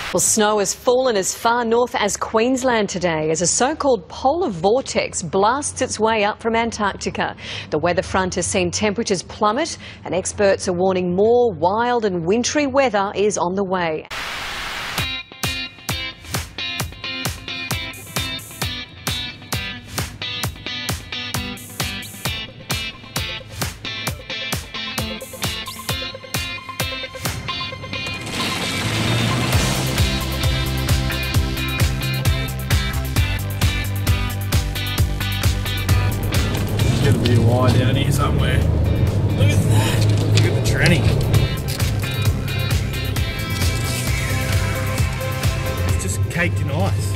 Well, snow has fallen as far north as Queensland today as a so-called polar vortex blasts its way up from Antarctica. The weather front has seen temperatures plummet and experts are warning more wild and wintry weather is on the way. There's got to be a wire down here somewhere. Look at that. Look at the tranny. It's just caked in ice.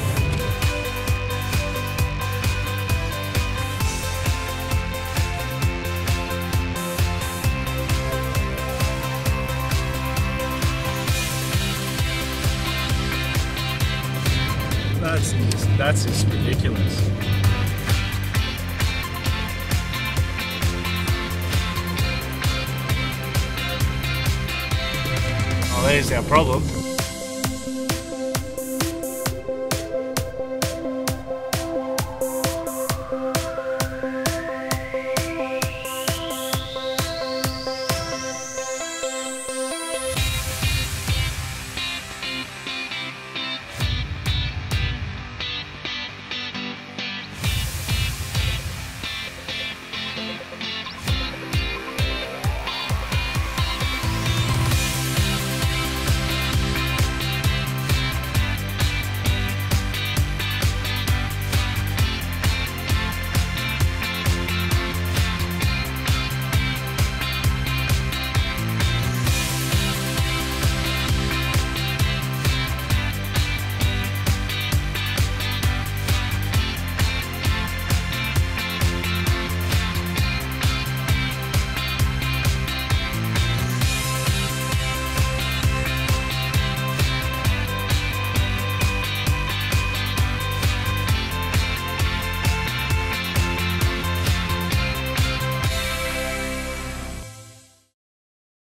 That's just ridiculous. Oh, there's our problem.